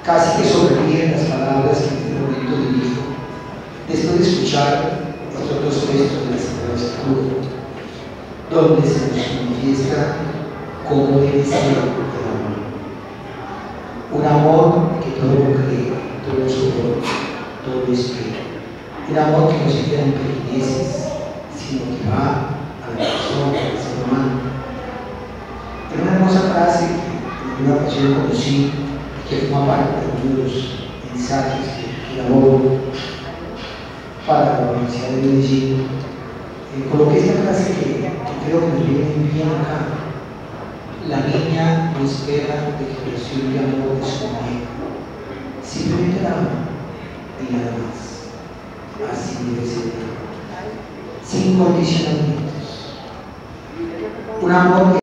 Casi que sobreviven las palabras que en este momento dirijo, después de escuchar otros dos textos de la Sagrada Escritura, donde se nos manifiesta cómo debe ser el amor. Un amor que todo lo cree, todo lo soporta, todo lo espera. Un amor que no se queda en pequeñeces, sino que va a la persona, al ser humano. Hay una hermosa frase que en una ocasión conocí, que forma parte de uno de los mensajes que elaboro para la Universidad de Medellín. Coloqué esta frase que creo que nos viene muy bien acá. La niña no espera declaración de amor de su madre, simplemente la ama y nada más. Así debe ser, sin condicionamientos. Un amor que